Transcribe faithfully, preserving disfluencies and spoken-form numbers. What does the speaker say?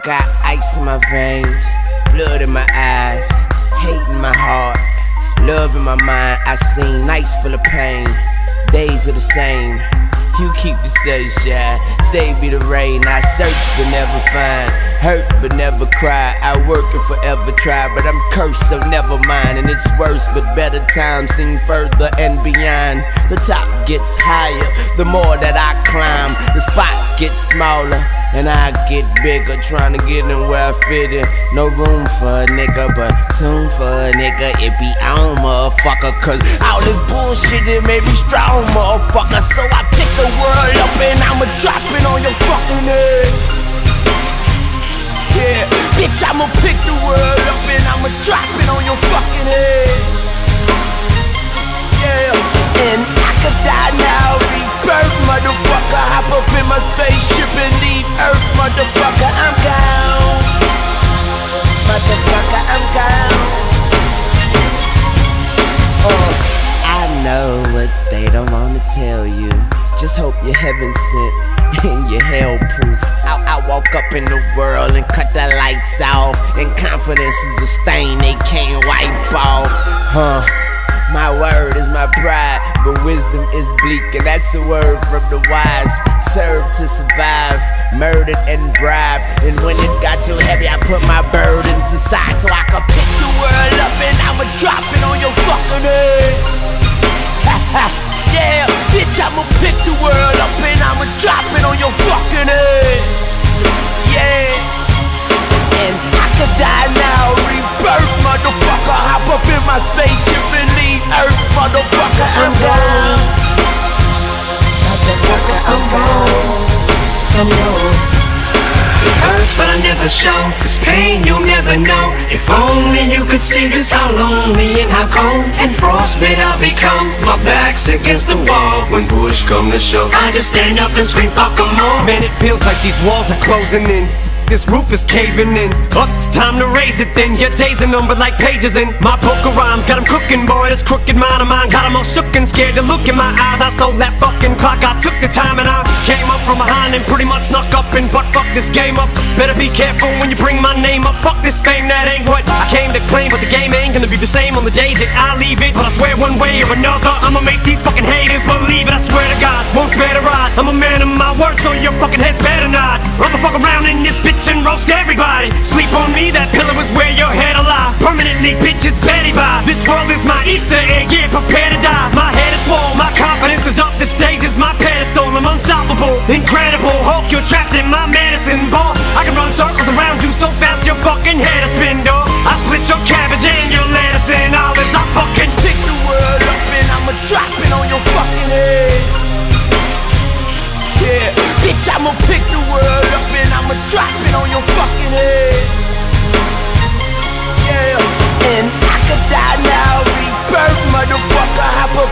got ice in my veins, blood in my eyes, hate in my heart, love in my mind. I seen nights full of pain, days are the same. You keep the sunshine, save me the rain. I search but never find, hurt but never cry. I work and forever try, but I'm cursed, so never mind. And it's worse, but better times seem further and beyond. The top gets higher, the more that I climb. The spot gets smaller, and I get bigger, trying to get in where I fit in. No room for a nigga, but soon for a nigga it be on, motherfucker. Cause all this bullshit, it made me strong, motherfucker. So I pick the world up and I'ma drop it on your fucking head. Yeah, bitch, I'ma pick the world up and I'ma drop it on your fucking head. Yeah, and I could die now, rebirth, motherfucker. Hop up in my spaceship and leave Earth, motherfucker. I'm gone, motherfucker, I'm gone. Oh, I know what they don't wanna tell you. Just hope you're heaven sent and you're hell proof. I, I walk up in the world and cut the lights off, and confidence is a stain they can't wipe off. Huh. My word is my pride, but wisdom is bleak, and that's a word from the wise. Serve to survive, murdered and bribed, and when it got too heavy I put my burdens aside so I could pick the world up and I'ma drop it on your fucking head. Yeah, bitch, I'ma pick the world up and I'ma drop it on your fucking head. Yeah, and I could die now, rebirth, motherfucker. Hop up in my spaceship and leave Earth, motherfucker. I'm gone, motherfucker, I'm gone, I'm gone. It hurts but I never show, cause pain you'll never know. If only you could see just how lonely and how cold and frostbite I'll become. My back's against the wall when push come to shove. I just stand up and scream fuck 'em all. Man, it feels like these walls are closing in, this roof is caving in. Up, it's time to raise it then. Your days are numbered like pages in my book of rhymes. Got 'em cooking, boy, this crooked mind of mine got 'em all shook and scared to look in my eyes. I stole that fucking clock, I took the time and I came up from behind and pretty much snuck up and butt fuck this game up. Better be careful when you bring my name up. Fuck this fame, that ain't what I came to claim. But the game ain't gonna be the same on the days that I leave it. But I swear one way or another I'ma make these fucking haters believe it. I swear to God, won't spare the ride. I'm a man of my word, so your fucking head's better not. I'ma fuck around in this bitch and roast everybody. Sleep on me, that pillow is where your head alive. Permanently, bitch, it's Betty by. This world is my Easter egg, yeah, prepare to die. My head is swole, my confidence is up. The stage is my pedestal, I'm unstoppable, incredible. Hulk, you're trapped in my medicine ball. I can run circles around you so fast your fucking head is spin, dog. I split your cabbage and your lettuce and olives. I fucking pick the world up and I'ma drop it on your fucking head. Yeah, bitch, I'ma pick the world up and I'ma drop it on your fucking head. Yeah, and I could die now, rebirth, motherfucker. Hop